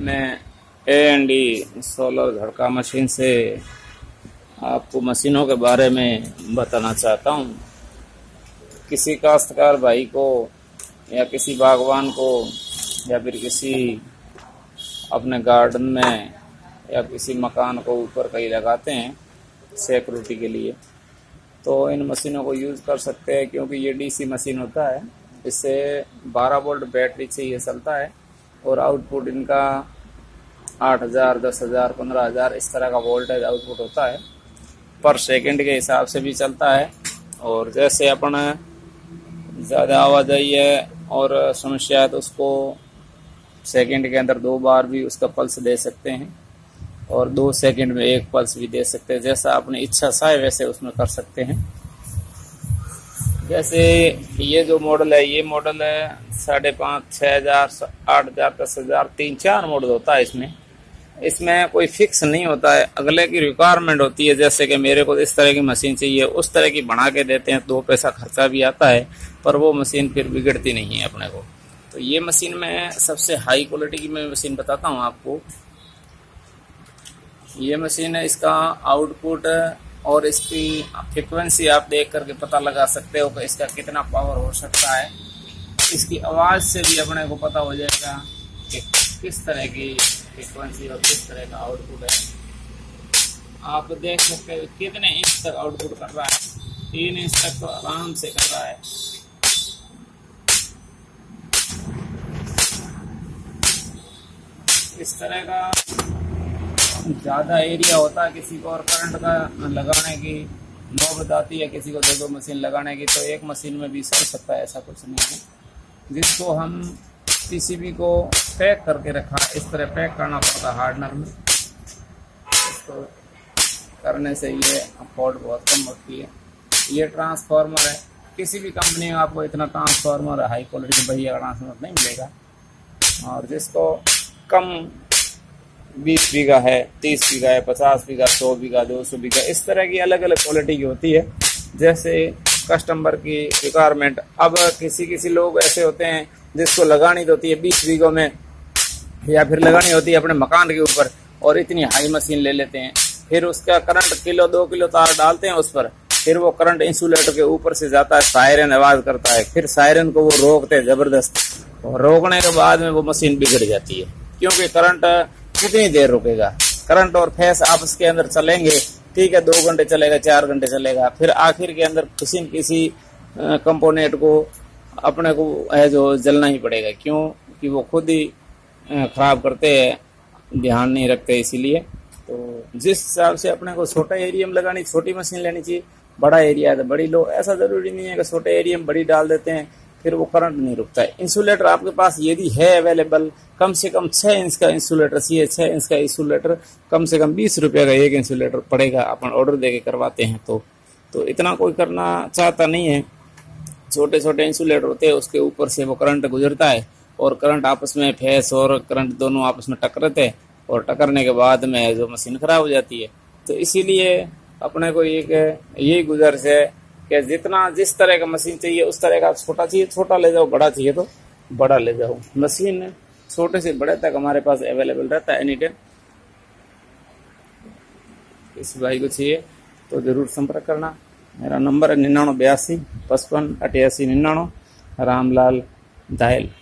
मैं A&D solar झटका machine से आपको मशीनों के बारे में बताना चाहता हूँ। किसी काश्तकार भाई को या किसी बागवान को या फिर किसी अपने गार्डन में या किसी मकान को ऊपर कहीं लगाते हैं सिक्योरिटी के लिए, तो इन मशीनों को यूज़ कर सकते हैं, क्योंकि ये DC मशीन होता है। इससे 12 वोल्ट बैटरी से ये चलता है और आउटपुट इनका 8000, 10,000, 15,000 इस तरह का वोल्टेज आउटपुट होता है। पर सेकंड के हिसाब से भी चलता है। और जैसे अपन ज़्यादा आवाजाही है और समस्या है तो उसको सेकंड के अंदर 2 बार भी उसका पल्स दे सकते हैं और 2 सेकंड में 1 पल्स भी दे सकते हैं। जैसा अपनी इच्छा चाहे वैसे उसमें कर सकते हैं। जैसे ये जो मॉडल है, ये मॉडल है 5,500, 6,000, 8,000, 10,000, 3-4 मॉडल होता है इसमें कोई फिक्स नहीं होता है। अगले की रिक्वायरमेंट होती है, जैसे कि मेरे को इस तरह की मशीन चाहिए, उस तरह की बना के देते हैं, 2 पैसा खर्चा भी आता है, पर वो मशीन फिर बिगड़ती नहीं है अपने को। तो ये मशीन में सबसे हाई क्वालिटी की मैं मशीन बताता हूँ आपको। ये मशीन है, इसका आउटपुट और इसकी फ्रिक्वेंसी आप देख करके पता लगा सकते हो कि इसका कितना पावर हो सकता है। इसकी आवाज़ से भी अपने को पता हो जाएगा कि किस तरह की फ्रिक्वेंसी और किस तरह का आउटपुट है। आप देख सकते हो कितने इंच तक आउटपुट कर रहा है। 3 इंच तक तो आराम से कर रहा है। इस तरह का ज़्यादा एरिया होता है किसी को और करंट का लगाने की नौबत आती है, किसी को 2 मशीन लगाने की, तो एक मशीन में भी चल सकता है, ऐसा कुछ नहीं है। जिसको हम PCB को पैक करके रखा, इस तरह पैक करना पड़ता हार्डनर में। इसको करने से ये फॉल्ट बहुत कम होती है। ये ट्रांसफार्मर है, किसी भी कंपनी में आपको इतना ट्रांसफार्मर हाई क्वालिटी का बढ़िया ट्रांसफार्मर नहीं मिलेगा। और जिसको कम 20 बीघा है, 30 बीघा है, 50 बीघा, 100 बीघा, 200 बीघा, इस तरह की अलग अलग क्वालिटी की होती है, जैसे कस्टमर की रिक्वायरमेंट। अब किसी लोग ऐसे होते हैं जिसको लगानी होती है 20 बीघों में, या फिर लगानी होती है अपने मकान के ऊपर, और इतनी हाई मशीन ले लेते हैं। फिर उसका करंट 1-2 किलो तार डालते हैं उस पर, फिर वो करंट इंसुलेटर के ऊपर से जाता है, सायरन आवाज करता है। फिर सायरन को वो रोकते हैं जबरदस्त, और रोकने के बाद में वो मशीन बिगड़ जाती है, क्योंकि करंट कितनी देर रुकेगा। करंट और फेस आपस के अंदर चलेंगे, ठीक है, 2 घंटे चलेगा, 4 घंटे चलेगा, फिर आखिर के अंदर किसी कंपोनेंट को अपने को है जो जलना ही पड़ेगा, क्यों कि वो खुद ही खराब करते हैं, ध्यान नहीं रखते। इसीलिए तो जिस हिसाब से अपने को छोटा एरिया में लगानी, छोटी मशीन लेनी चाहिए। बड़ा एरिया है तो बड़ी लो, ऐसा जरूरी नहीं है कि छोटे एरिया में बड़ी डाल देते हैं फिर वो करंट नहीं रुकता है। इंसुलेटर आपके पास यदि है अवेलेबल, कम से कम 6 इंच का इंसुलेटर चाहिए। 6 इंच का इंसुलेटर कम से कम 20 रुपये का एक इंसुलेटर पड़ेगा, अपन ऑर्डर देके करवाते हैं। तो इतना कोई करना चाहता नहीं है। छोटे छोटे इंसुलेटर होते हैं, उसके ऊपर से वो करंट गुजरता है, और करंट आपस में फेस और करंट दोनों आपस में टकराते हैं, और टकरने के बाद में जो मशीन खराब हो जाती है। तो इसीलिए अपने को यही गुजारिश है कि जिस तरह का मशीन चाहिए उस तरह का, छोटा चाहिए छोटा ले जाओ, बड़ा चाहिए तो बड़ा ले जाओ। मशीन छोटे से बड़े तक हमारे पास अवेलेबल रहता है एनी टाइम। इस भाई को चाहिए तो जरूर संपर्क करना। मेरा नंबर है 9982 55 88 99, रामलाल दायल।